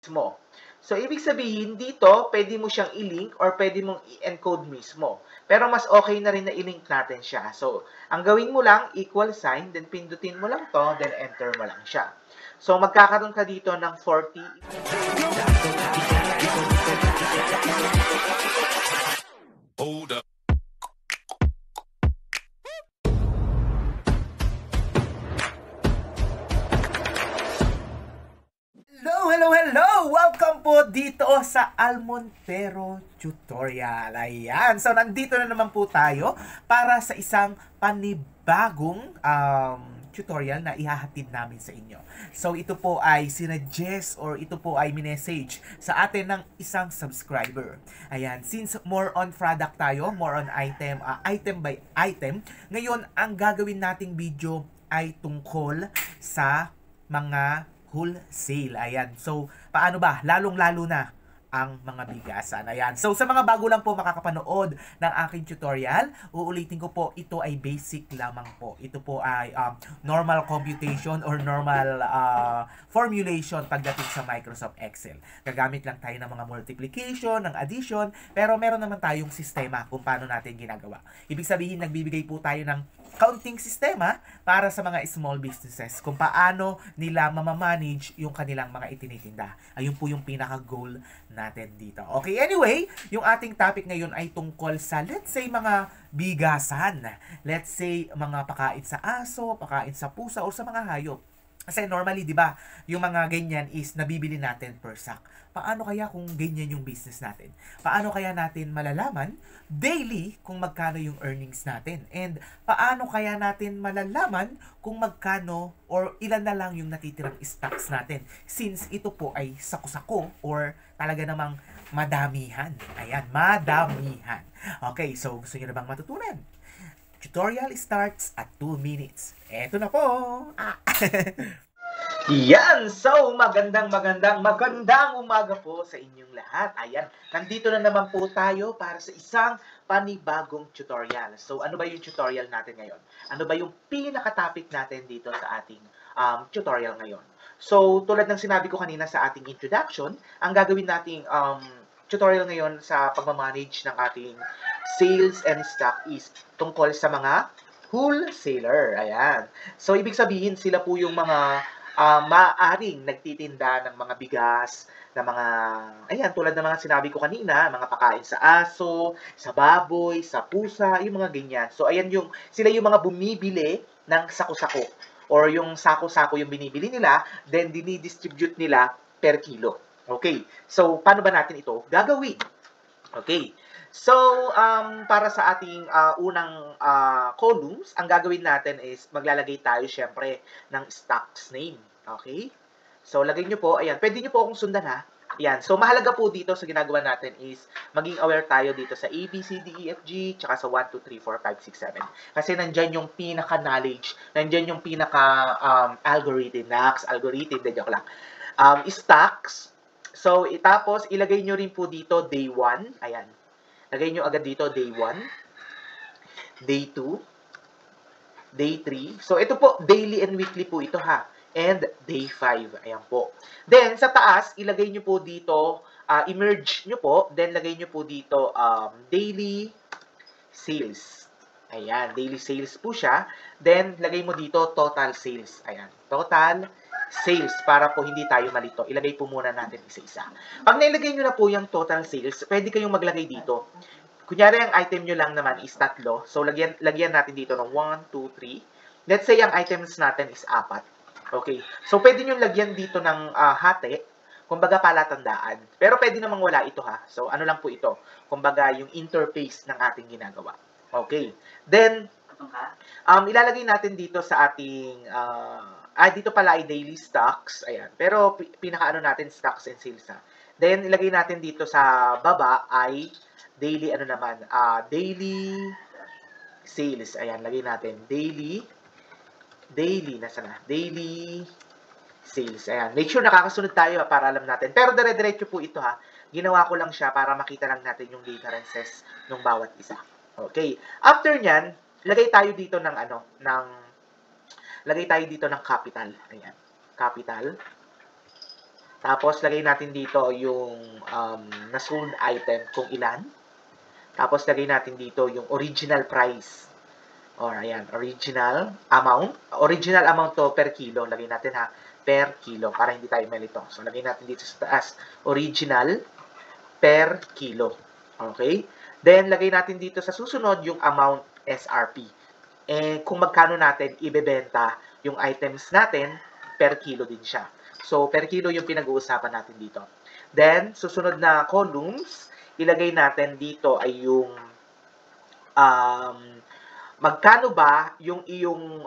mo. So, ibig sabihin dito, pwede mo siyang i-link or pwede mong i-encode mismo. Pero mas okay na rin na i-link natin siya. So, ang gawin mo lang, equal sign, then pindutin mo lang to, then enter mo lang siya. So, magkakaroon ka dito ng 40. Hold up. Hello! Welcome po dito sa Almontero Tutorial. Ayan, so nandito na naman po tayo para sa isang panibagong tutorial na ihahatid namin sa inyo. So ito po ay sinuggest or ito po ay minessage sa atin ng isang subscriber. Ayan, since more on product tayo, more on item, item by item, ngayon ang gagawin nating video ay tungkol sa mga wholesale. Ayan. So, paano ba? Lalong-lalo na ang mga bigasan. Ayan. So, sa mga bago lang po makakapanood ng aking tutorial, uulitin ko po, ito ay basic lamang po. Ito po ay normal computation or normal formulation pagdating sa Microsoft Excel. Gagamit lang tayo ng mga multiplication, ng addition, pero meron naman tayong sistema kung paano natin ginagawa. Ibig sabihin, nagbibigay po tayo ng counting sistema para sa mga small businesses kung paano nila mamamanage yung kanilang mga itinitinda. Ayun po yung pinaka-goal natin dito. Okay, anyway, yung ating topic ngayon ay tungkol sa, let's say, mga bigasan. Let's say, mga pakain sa aso, pakain sa pusa, o sa mga hayop. Kasi normally, di ba, yung mga ganyan is nabibili natin per sack. Paano kaya kung ganyan yung business natin? Paano kaya natin malalaman daily kung magkano yung earnings natin? And paano kaya natin malalaman kung magkano or ilan na lang yung natitirang stocks natin? Since ito po ay sako-sako or talaga namang madamihan. Ayan, madamihan. Okay, so gusto nyo na bang matutunan? Tutorial starts at 2 minutes. Eto na po! Yan! So, magandang umaga po sa inyong lahat. Ayan, nandito na naman po tayo para sa isang panibagong tutorial. So, ano ba yung tutorial natin ngayon? Ano ba yung pinaka-topic natin dito sa ating tutorial ngayon? So, tulad ng sinabi ko kanina sa ating introduction, ang gagawin nating tutorial ngayon sa pagmamanage ng ating sales and stock is tungkol sa mga wholesaler. Ayan. So, ibig sabihin, sila po yung mga maaaring nagtitinda ng mga bigas, na mga, ayan, tulad ng mga sinabi ko kanina, mga pakain sa aso, sa baboy, sa pusa, yung mga ganyan. So, ayan sila yung mga bumibili ng sako-sako. Or yung sako-sako yung binibili nila, then dinidistribute nila per kilo. Okay. So, paano ba natin ito gagawin? Okay. So, para sa ating unang columns, ang gagawin natin is maglalagay tayo syempre ng stocks name. Okay? So, lagay nyo po, ayan, pwede nyo po akong sundan ha. Ayan, so mahalaga po dito sa ginagawa natin is maging aware tayo dito sa A, B, C, D, E, F, G, tsaka sa 1, 2, 3, 4, 5, 6, 7. Kasi nandyan yung pinaka-knowledge, nandyan yung pinaka-algorithm, algorithm, joke lang. Stocks. So, tapos, ilagay nyo rin po dito day 1. Ayan. Lagay nyo agad dito day 1, day 2, day 3. So, ito po, daily and weekly po ito ha. And day 5. Ayan po. Then, sa taas, ilagay nyo po dito, i-merge nyo po. Then, lagay nyo po dito, daily sales. Ayan, daily sales po siya. Then, lagay mo dito, total sales. Ayan, total sales para po hindi tayo malito. Ilagay po muna natin isa-isa. Pag nailagay nyo na po yung total sales, pwede kayong maglagay dito. Kunyari, ang item nyo lang naman is 3. So, lagyan natin dito ng 1, 2, 3. Let's say, ang items natin is 4. Okay. So, pwede nyo lagyan dito ng hati. Kumbaga, palatandaan. Pero pwede namang wala ito ha. So, ano lang po ito? Kumbaga, yung interface ng ating ginagawa. Okay. Then, ilalagay natin dito sa ating dito pala ay daily stocks. Ayan. Pero pinakaano natin stocks and sales ha. Then ilagay natin dito sa baba ay daily daily sales. Ayan, lagay natin daily nasa na? Daily sales. Ayan. Make sure nakakasunod tayo para alam natin. Pero dire-diretso po ito ha. Ginawa ko lang siya para makita lang natin yung differences ng bawat isa. Okay. After nyan, lagay tayo dito ng lagay tayo dito ng capital. Ayan. Capital. Tapos, lagay natin dito yung na-sold item kung ilan. Tapos, lagay natin dito yung original price. Or, ayan, original amount. Original amount to per kilo. Lagay natin ha, per kilo, para hindi tayo malito. So, lagay natin dito sa taas, original per kilo. Okay? Then, lagay natin dito sa susunod yung amount SRP. Kung magkano natin ibebenta yung items natin, per kilo din siya. So, per kilo yung pinag-uusapan natin dito. Then, susunod na columns, ilagay natin dito ay yung magkano ba yung iyong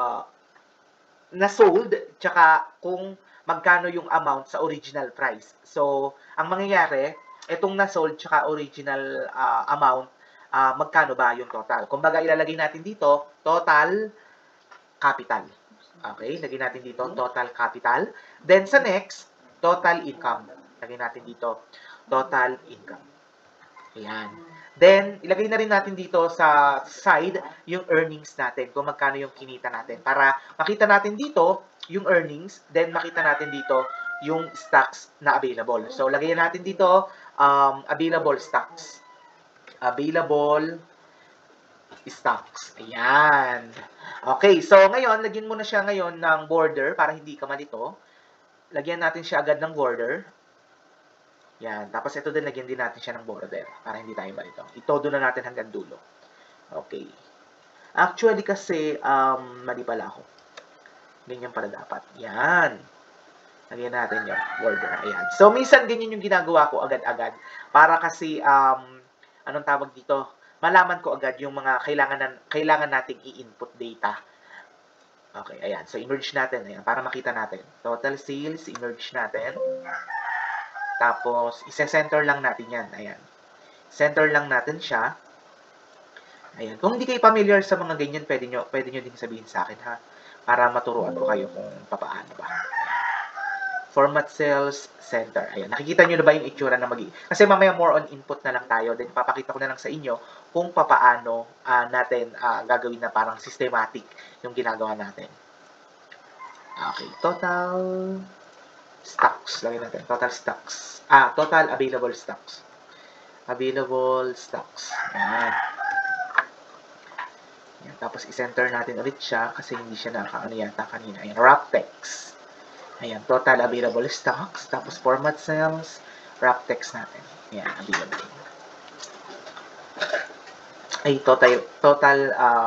na-sold, tsaka kung magkano yung amount sa original price. So, ang mangyayari, itong na-sold tsaka original amount, magkano ba yung total? Kumbaga, ilalagay natin dito, total capital. Okay, lagay natin dito, total capital. Then, sa next, total income. Lagay natin dito, total income. Ayan. Then, ilagay na rin natin dito sa side yung earnings natin, kung magkano yung kinita natin. Para makita natin dito yung earnings, then makita natin dito yung stocks na available. So, lagay natin dito, available stocks. Available stocks. Ayan. Okay, so ngayon, lagyan mo na siya ngayon ng border para hindi ka malito. Lagyan natin siya agad ng border. Yan. Tapos ito din, lagyan din natin siya ng border para hindi tayo malito. Itodo na natin hanggang dulo. Okay. Actually kasi, mali pala ako. Ganyan pala dapat. Yan. Lagyan natin yung border. Ayan. So, minsan ganyan yung ginagawa ko agad-agad. Para kasi, anong tawag dito? Malaman ko agad yung mga kailangan nating i-input data. Okay, ayan. So, i-merge natin. Ayan, para makita natin. Total sales, i-merge natin. Tapos, isa-center lang natin yan. Ayan. Center lang natin siya. Ayan. Kung hindi kayo familiar sa mga ganyan, pwede nyo din sabihin sa akin, ha? Para maturuan ko kayo kung papaano ba. Format cells, center. Ayan. Nakikita nyo na ba yung itsura na kasi mamaya more on input na lang tayo. Then, papakita ko na lang sa inyo kung papaano natin gagawin na parang systematic yung ginagawa natin. Okay. Total stocks. Lagyan natin. Total stocks. Total available stocks. Available stocks. Ayan. Ayan. Tapos, i-center natin ulit siya kasi hindi siya nakaano yata kanina. Ayan. Wrap text. Ayan, total available stocks. Tapos, format cells, wrap text natin. Ayan, available. Ay, total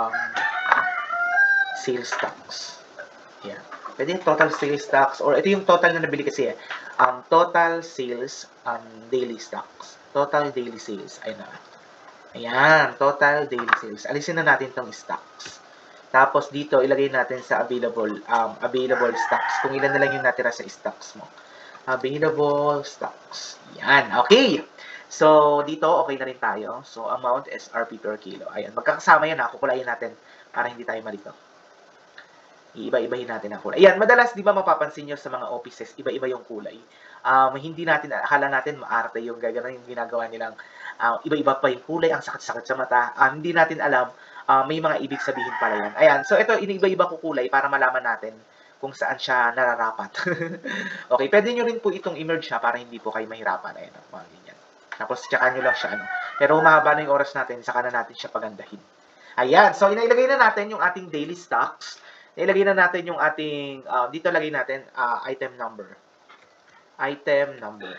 sales stocks. Ayan. Pwede total sales stocks, or ito yung total na nabili kasi total sales daily stocks. Total daily sales. Ayan na. Ayan, total daily sales. Alisin na natin itong stocks. Tapos dito, ilagay natin sa available stocks. Kung ilan na lang yung natira sa stocks mo. Available stocks. Yan. Okay. So, dito, okay na rin tayo. So, amount SRP per kilo. Ayan. Magkakasama yan. Kukulayin natin para hindi tayo malito. Iiba-ibahin natin ang kulay. Ayan. Madalas, di ba mapapansin nyo sa mga offices, iba-iba yung kulay. Hindi natin, akala natin maarte yung gagawin yung ginagawa nilang iba-iba pa yung kulay, ang sakit-sakit sa mata. Hindi natin alam, may mga ibig sabihin pala yan. Ayan, so ito, iniiba-iba ko kulay para malaman natin kung saan siya nararapat. Okay, pwede nyo rin po itong i-merge para hindi po kayo mahirapan. Ayan, mga ganyan. Tapos, tsaka nyo lang siya, Pero humahaba na yung oras natin, saka na natin siya pagandahin. Ayan, so inailagay na natin yung ating daily stocks. Ilagay na natin yung ating, dito lagay natin, item number. Item number.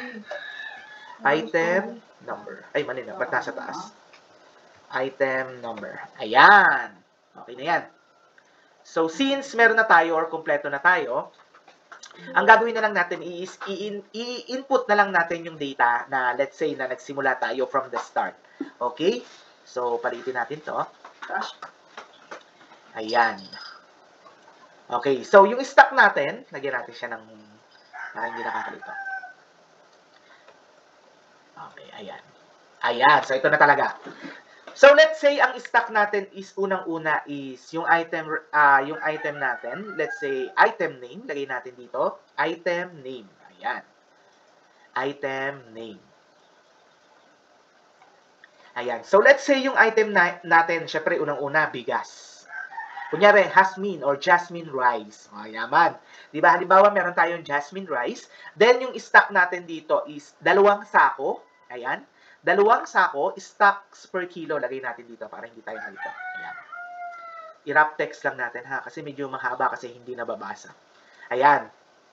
Item number. Ay, mali na. Ba't nasa taas? Item number. Ayan. Okay na yan. So, since meron na tayo or kompleto na tayo, ang gagawin na lang natin is i-input na lang natin yung data na let's say na nagsimula tayo from the start. Okay? So, palitin natin to. Ayan. Okay. So, yung stock natin, lagyan natin siya ng hindi nakakalito. Okay. Ayan. Ayan. So, ito na talaga. So, let's say, ang stock natin is unang-una is yung item natin. Let's say, item name. Lagay natin dito. Item name. Ayan. Item name. Ayan. So, let's say, yung item natin, syempre, unang-una, bigas. Kunyari, jasmine or jasmine rice. O, yaman. Di ba? Halimbawa, meron tayong jasmine rice. Then, yung stock natin dito is 2 sako. Ayan. 2 sako, stocks per kilo. Lagay natin dito para hindi tayo malito. Ayan. I-wrap text lang natin ha. Kasi medyo mahaba kasi hindi nababasa. Ayan.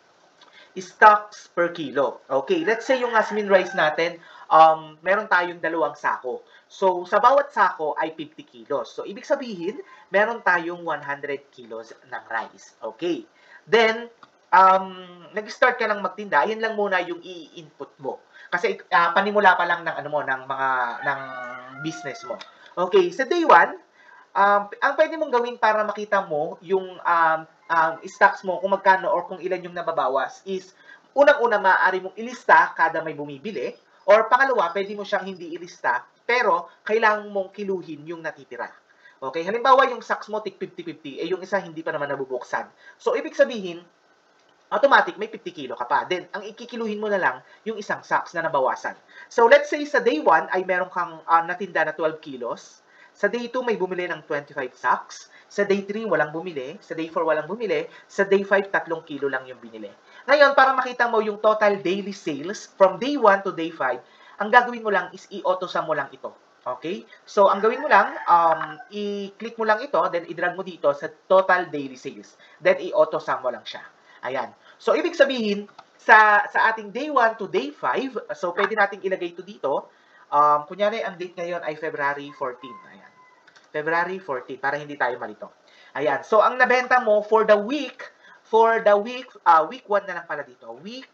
Stocks per kilo. Okay, let's say yung jasmine rice natin, meron tayong 2 sako. So, sa bawat sako ay 50 kilos. So, ibig sabihin, meron tayong 100 kilos ng rice. Okay. Then, nag-start ka ng magtinda, ayan lang muna yung i-input mo. Kasi panimula pa lang ng ng business mo. Okay, sa day 1, ang pwede mong gawin para makita mo yung stocks mo kung magkano or kung ilan yung nababawas is unang-una maaari mong ilista kada may bumibili or pangalawa pwede mo siyang hindi ilista pero kailangan mong kiluhin yung natitira. Okay, halimbawa yung stocks mo tig 50-50 yung isa hindi pa naman nabubuksan. So ibig sabihin automatic may 50 kilo ka pa. Then ang ikikiluhin mo na lang yung isang stocks na nabawasan. So let's say sa day 1 ay meron kang natinda na 12 kilos. Sa day 2 may bumili ng 25 sacks. Sa day 3, walang bumili. Sa day 4, walang bumili. Sa day 5, 3 kilo lang yung binili. Ngayon, para makita mo yung total daily sales from day 1 to day 5, ang gagawin mo lang is i-auto-sum mo lang ito. Okay? So, ang gawin mo lang, i-click mo lang ito, then i-drag mo dito sa total daily sales. Then, i-auto-sum mo lang siya. Ayan. So, ibig sabihin, sa ating day 1 to day 5, so, pwede nating ilagay ito dito. Kunyari, ang date ngayon ay February 14. Ayan. February 14, para hindi tayo malito. Ayan. So, ang nabenta mo for the week, week 1 na lang pala dito. Week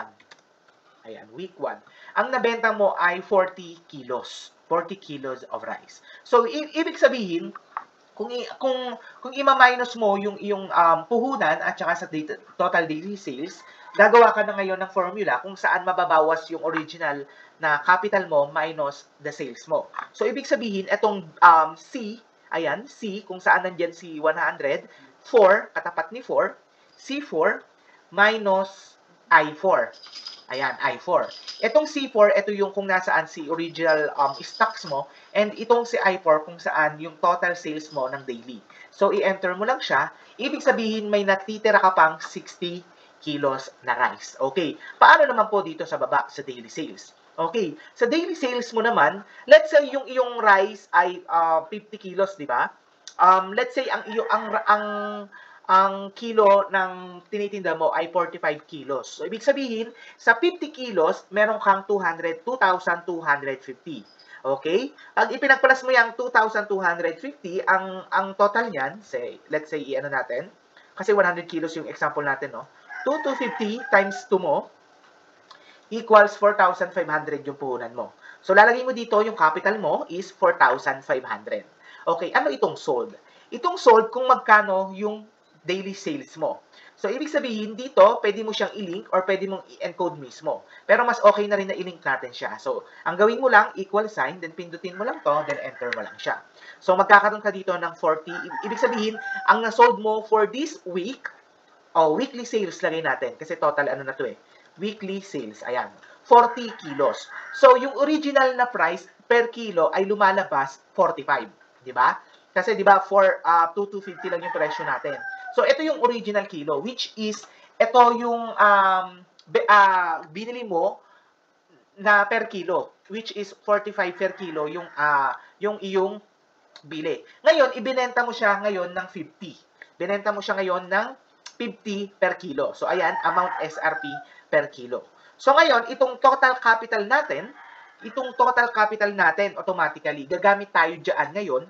1. Ayan, week 1. Ang nabenta mo ay 40 kilos. 40 kilos of rice. So, ibig sabihin, kung i-minus mo yung iyong puhunan at saka sa total daily sales, gagawa ka na ngayon ng formula kung saan mababawas yung original na capital mo minus the sales mo. So, ibig sabihin, itong C, ayan, C, kung saan nandyan si 100, 4, katapat ni 4, C4 minus I4. Ayan, I4. Itong C4, ito yung kung nasaan si original stocks mo, and itong si I4 kung saan yung total sales mo ng daily. So, i-enter mo lang siya. Ibig sabihin, may natitira ka pang 60 kilos na rice. Okay. Paano naman po dito sa baba sa daily sales? Okay. Sa daily sales mo naman, let's say yung iyong rice ay 50 kilos, di ba? Let's say ang kilo ng tinitinda mo ay 45 kilos. So, ibig sabihin, sa 50 kilos, meron kang 2,250. Okay? Pag ipinagpalas mo yung 2,250, ang total niyan, let's say, i-ano natin, kasi 100 kilos yung example natin, no? 2,250 times 2 mo, equals 4,500 yung puhunan mo. So, lalagay mo dito, yung capital mo is 4,500. Okay, ano itong sold? Itong sold kung magkano yung daily sales mo. So, ibig sabihin dito, pwede mo siyang i-link or pwede mong i-encode mismo. Pero mas okay na rin na i-link natin siya. So, ang gawin mo lang, equal sign, then pindutin mo lang to, then enter mo lang siya. So, magkakaroon ka dito ng 40. Ibig sabihin, ang na-sold mo for this week, weekly sales lagay natin. Kasi total ano na to eh. Weekly sales. Ayan. 40 kilos. So, yung original na price per kilo ay lumalabas 45. Diba? Kasi diba, for 2,250 lang yung presyo natin. So, ito yung original kilo, which is, ito yung binili mo na per kilo, which is 45 per kilo yung iyong bili. Ngayon, ibinenta mo siya ngayon ng 50. Binenta mo siya ngayon ng 50 per kilo. So, ayan, amount SRP per kilo. So, ngayon, itong total capital natin, automatically, gagamit tayo dyan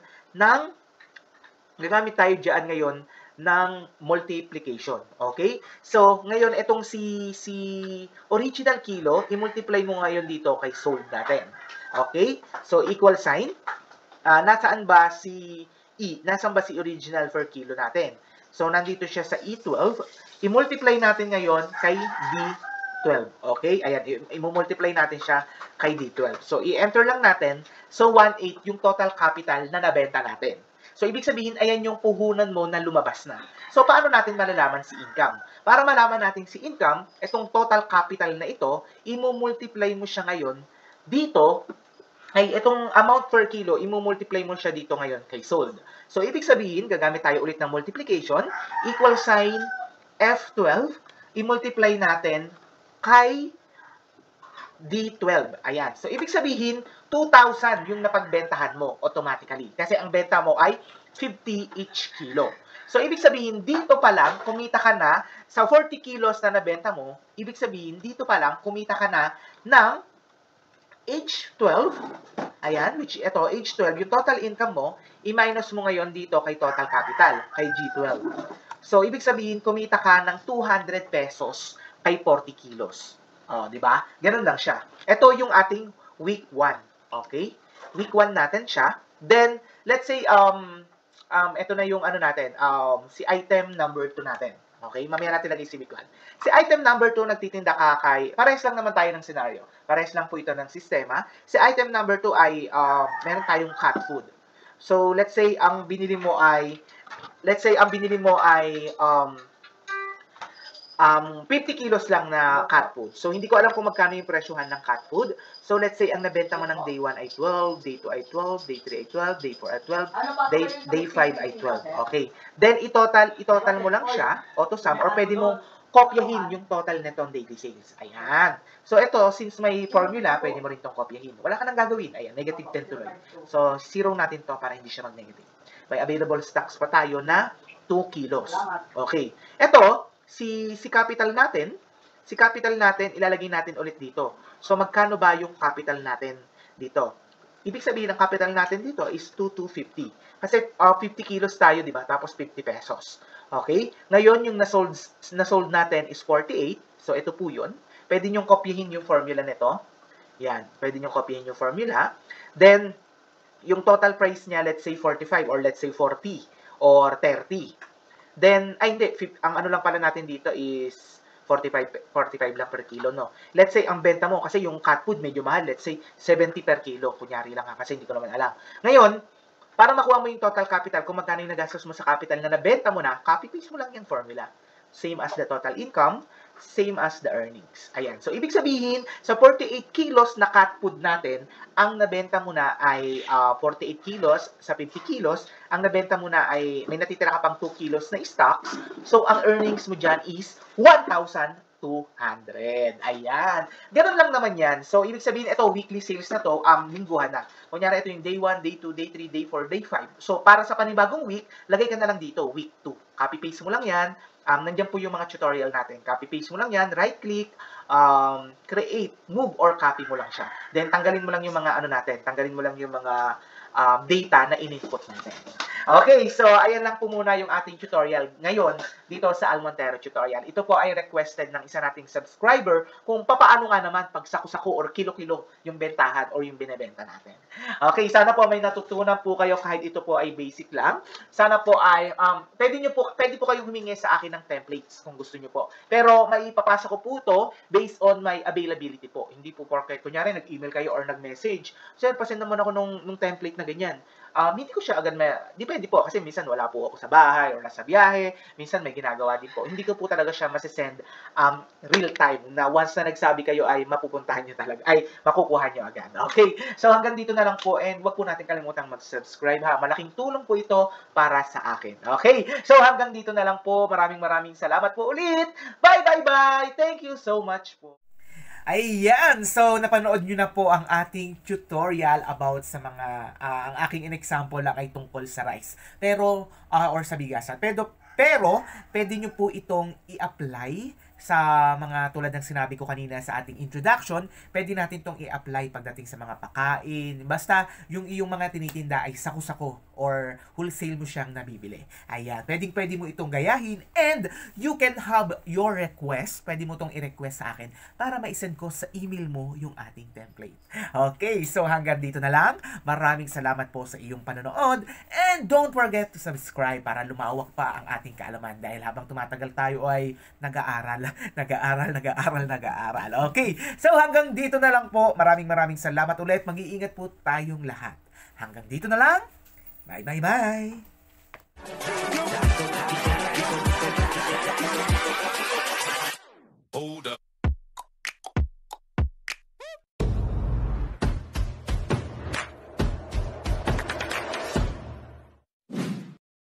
ngayon ng multiplication. Okay? So, ngayon, itong si original kilo, i-multiply mo ngayon dito kay sold natin. Okay? So, equal sign. Nasaan ba si original per kilo natin? So, nandito siya sa E12. I-multiply natin ngayon kay D12. Okay? Ayan, i-multiply natin siya kay D12. So, i-enter lang natin. So, 1,800 yung total capital na nabenta natin. So, ibig sabihin, ayan yung puhunan mo na lumabas na. So, paano natin malalaman si income? Para malaman natin si income, itong total capital na ito, i-multiply mo siya ngayon dito ay itong amount per kilo, imumultiply mo siya dito ngayon kay sold. So, ibig sabihin, gagamit tayo ulit ng multiplication, equal sign F12, i-multiply natin kay D12. Ayan. So, ibig sabihin, 2,000 yung napagbentahan mo automatically. Kasi ang benta mo ay 50 each kilo. So, ibig sabihin, dito pa lang, kumita ka na, sa 40 kilos na nabenta mo, ibig sabihin, dito pa lang, kumita ka na ng H12, ayan, which ito, H12, yung total income mo, i-minus mo ngayon dito kay total capital, kay G12. So, ibig sabihin, kumita ka ng 200 pesos kay 40 kilos. O, di ba? Ganun lang siya. Ito yung ating week 1. Okay? Week 1 natin siya. Then, let's say, ito na yung ano natin, si item number 2 natin. Okay? Mamaya natin lagay si week 1. Si item number 2, nagtitinda ka kay, parehas lang naman tayo ng scenario. Parehas lang po ito ng sistema. Si item number 2 ay, meron tayong cat food. So, let's say, ang binili mo ay 50 kilos lang na cat food. So, hindi ko alam kung magkano yung presyohan ng cat food. So, let's say, ang nabenta mo ng day 1 ay 12, day 2 ay 12, day 3 ay 12, day 4 ay 12, day 5 ay 12. Okay. Then, i-total mo lang siya, auto sum, or pwede mong kopyahin yung total netong daily sales. Ayan. So, ito, since may formula, pwede mo rin itong kopyahin. Wala ka nang gagawin. Ayan, negative 10 tuloy. So, zero natin to para hindi siya mag-negative. May available stocks pa tayo na 2 kilos. Okay. Ito, si capital natin, ilalagay natin ulit dito. So, magkano ba yung capital natin dito? Ibig sabihin, ng capital natin dito is 2,250. Kasi 50 kilos tayo, di ba? Tapos 50 pesos. Okay? Ngayon, yung nasold natin is 48. So, ito po yun. Pwede nyo kopyahin yung formula nito. Yan. Pwede nyo kopyahin yung formula. Then, yung total price niya, let's say 45 or let's say 40 or 30. Then, hindi. Ang ano lang pala natin dito is 45 lang per kilo, no? Let's say, ang benta mo, kasi yung cat food medyo mahal. Let's say, 70 per kilo. Kunyari lang ha, kasi hindi ko naman alam. Ngayon, para makuha mo yung total capital, kung magkano yung nagastos mo sa capital na nabenta mo na, copy-paste mo lang yung formula. Same as the total income, same as the earnings. Ayan. So, ibig sabihin, sa 48 kilos na cat food natin, ang nabenta mo na ay 48 kilos sa 50 kilos. Ang nabenta mo na ay may natitira ka pang 2 kilos na stocks. So, ang earnings mo dyan is 1,200. Ayan. Ganun lang naman yan. So, ibig sabihin, ito, weekly sales na to, lingguhan na. Kunyari, ito yung day 1, day 2, day 3, day 4, day 5. So, para sa panibagong week, lagay ka na lang dito, week 2. Copy-paste mo lang yan. Nandiyan po yung mga tutorial natin. Copy-paste mo lang yan, right-click, create, move, or copy mo lang siya. Then, tanggalin mo lang yung mga ano natin. Tanggalin mo lang yung mga data na in-input natin. Okay, so ayan lang po muna yung ating tutorial ngayon dito sa Almontero Tutorial. Ito po ay requested ng isa nating subscriber kung papaano nga naman pag saku-saku or kilo-kilo yung bentahan or yung binebenta natin. Okay, sana po may natutunan po kayo kahit ito po ay basic lang. Sana po ay pwede po kayong humingi sa akin ng templates kung gusto niyo po. Pero maipapasa ko po ito based on my availability po. Hindi po porket kunyari nag-email kayo or nag-message. Sir, pasend naman ako nung template na ganyan. Hindi ko siya agad depende po kasi minsan wala po ako sa bahay or nasa biyahe, minsan may ginagawa din po. Hindi ko po talaga siya masisend real time na once na nagsabi kayo ay mapupuntahan nyo talaga, ay makukuha nyo agad. Okay? So hanggang dito na lang po and wag po natin kalimutang mag-subscribe ha. Malaking tulong po ito para sa akin. Okay? So hanggang dito na lang po. Maraming salamat po ulit. Bye! Thank you so much po. Ayan! So, napanood nyo na po ang ating tutorial about sa mga, ang aking in-example lang ay tungkol sa rice. Pero, or sa bigasan. Pero, pwede nyo po itong i-apply sa mga tulad ng sinabi ko kanina sa ating introduction, pwede natin itong i-apply pagdating sa mga pakain. Basta yung iyong mga tinitinda ay saku-sako or wholesale mo siyang nabibili. Ayan, pwede mo itong gayahin and you can have your request. Pwede mo itong i-request sa akin para ma-send ko sa email mo yung ating template. Okay, so hanggang dito na lang. Maraming salamat po sa iyong panonood and don't forget to subscribe para lumawak pa ang ating kaalaman dahil habang tumatagal tayo ay nag-aaral. Okay, so hanggang dito na lang po. Maraming salamat ulit. Mag-iingat po tayong lahat. Hanggang dito na lang. Bye.